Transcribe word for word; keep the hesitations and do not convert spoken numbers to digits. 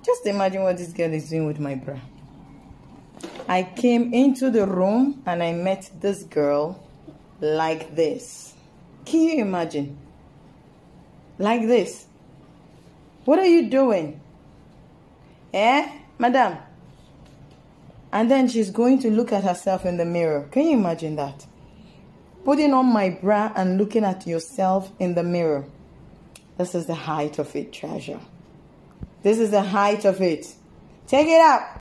Just imagine what this girl is doing with my bra. I came into the room and I met this girl like this. Can you imagine? Like this. What are you doing? Eh, madam? And then she's going to look at herself in the mirror. Can you imagine that? Putting on my bra and looking at yourself in the mirror. This is the height of it, treasure. This is the height of it. Take it out.